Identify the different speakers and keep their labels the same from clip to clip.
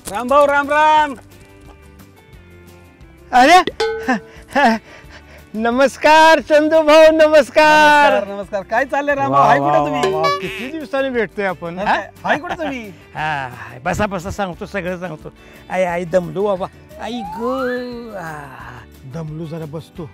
Speaker 1: राम भाऊ राम राम.
Speaker 2: अरे नमस्कार चंदू भाऊ नमस्कार.
Speaker 1: नमस्कार. काय चाललंय राम भाऊ? हाय कुठे तुम्ही?
Speaker 2: किती दिवसांनी भेटतोय आपण.
Speaker 1: हाय कुठे तुम्ही?
Speaker 2: हा बसा बसा सांगतो सगळं सांगतो. आई आई दमलो बाबा. आई ग दमलो जरा बसतो.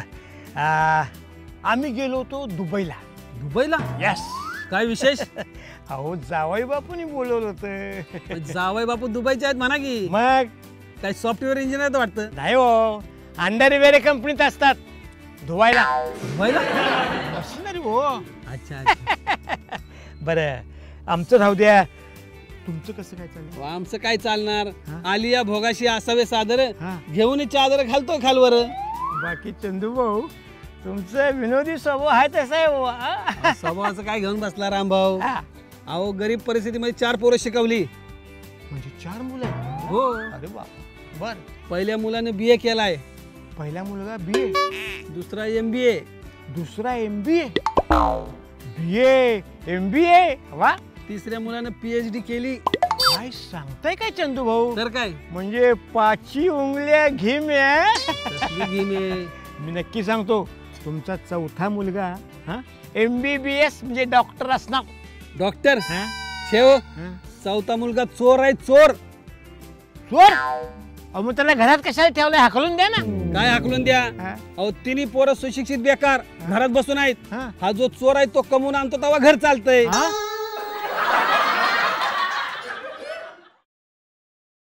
Speaker 2: आम्ही गेलो होतो दुबईला.
Speaker 1: दुबईला?
Speaker 2: यस.
Speaker 1: काय विशेष?
Speaker 2: अहो जावई बापूनी बोलवलं होतं.
Speaker 1: जावई बापू दुबईचे आहेत म्हणा की.
Speaker 2: मग
Speaker 1: काय सॉफ्टवेअर इंजिनियर वाटतं?
Speaker 2: नाही हो, अंडरवेअर कंपनीत असतात धुवायला.
Speaker 1: दुबईला?
Speaker 2: मशिनरी हो.
Speaker 1: अच्छा.
Speaker 2: बरं आमचं राहू द्या, तुमचं कसं काय चाललं?
Speaker 1: आमचं काय चालणार? आलिया भोगाशी असावे सादर,
Speaker 2: हा.
Speaker 1: घेऊन चादर घालतो खालवर.
Speaker 2: बाकी चंदू भाऊ तुमचं विनोदी स्वभाव आहे तसा आहे हो.
Speaker 1: स्वभावाचं काय घेऊन बसला रामभाऊ?
Speaker 2: हा.
Speaker 1: अहो गरीब परिस्थितीमध्ये 4 पोरं शिकवली.
Speaker 2: म्हणजे 4 मुलं आहेत?
Speaker 1: हो.
Speaker 2: अरे वा. बर.
Speaker 1: पहिल्या मुलाने BA केलाय,
Speaker 2: पहिला मुलगा BA,
Speaker 1: दुसरा MBA,
Speaker 2: दुसरा MBA, BA MBA. वा.
Speaker 1: तिसऱ्या मुलाने PhD केली.
Speaker 2: काय सांगताय काय चंदू भाऊ?
Speaker 1: तर काय
Speaker 2: म्हणजे 5 उंगल्या घे
Speaker 1: कसली घेणे.
Speaker 2: मी नक्की सांगतो, तुमचा चौथा मुलगा MBBS म्हणजे डॉक्टर असणार.
Speaker 1: डॉक्टर शेव. चौथा मुलगा चोर आहे, चोर.
Speaker 2: चोर? अहो मग त्याला घरात कशाला ठेवलंय? हाकलून द्या ना.
Speaker 1: काय हाकलून द्या? अहो तिन्ही पोरं सुशिक्षित बेकार घरात बसून आहेत. हा जो चोर आहे तो कमवून आणतो तेव्हा घर चालतंय.